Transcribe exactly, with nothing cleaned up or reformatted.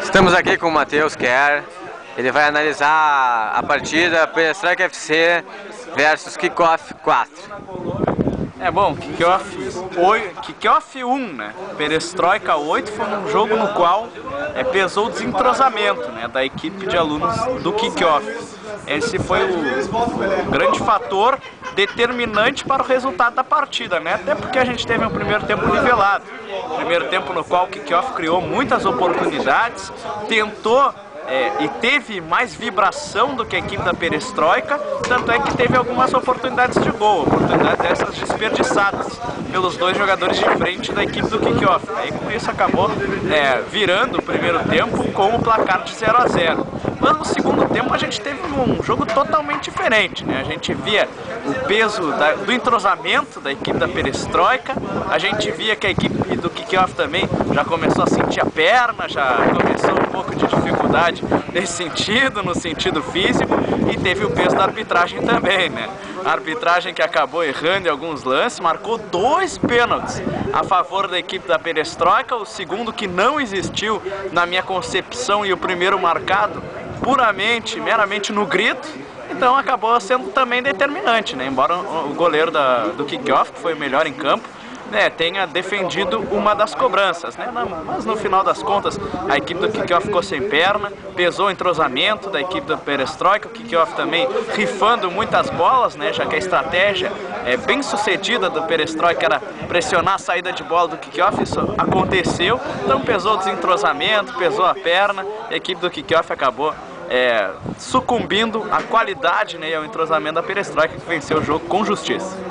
Estamos aqui com o Matheus Kerr. Ele vai analisar a partida Perestroika F C versus Kickoff quatro. É bom, Kickoff Kickoff um, né? Perestroika oito foi um jogo no qual é, pesou o desentrosamento, né, da equipe de alunos do Kickoff. Esse foi o grande fator determinante para o resultado da partida, né? Até porque a gente teve um primeiro tempo nivelado. Primeiro tempo no qual o Kickoff criou muitas oportunidades, tentou É, e teve mais vibração do que a equipe da Perestroika, tanto é que teve algumas oportunidades de gol, oportunidades dessas desperdiçadas pelos dois jogadores de frente da equipe do Kickoff. Aí com isso acabou é, virando o primeiro tempo com o placar de zero a zero. Mas no segundo tempo a gente teve um jogo totalmente diferente, né? A gente via o peso da, do entrosamento da equipe da Perestroika, a gente via que a equipe do Kickoff também já começou a sentir a perna, já começou um pouco de dificuldade nesse sentido, no sentido físico, e teve o peso da arbitragem também, né? A arbitragem que acabou errando em alguns lances, marcou dois pênaltis a favor da equipe da Perestroika, o segundo que não existiu na minha concepção e o primeiro marcado puramente, meramente no grito. Então acabou sendo também determinante, né? Embora o goleiro da, do Kickoff, que foi o melhor em campo, né, tenha defendido uma das cobranças, né? Mas no final das contas a equipe do Kickoff ficou sem perna, pesou o entrosamento da equipe da Perestroika, o Kickoff também rifando muitas bolas, né, já que a estratégia é bem sucedida do Perestroika era pressionar a saída de bola do Kickoff, isso aconteceu, então pesou o desentrosamento, pesou a perna, a equipe do Kickoff acabou é, sucumbindo à qualidade, né, e ao entrosamento da Perestroika, que venceu o jogo com justiça.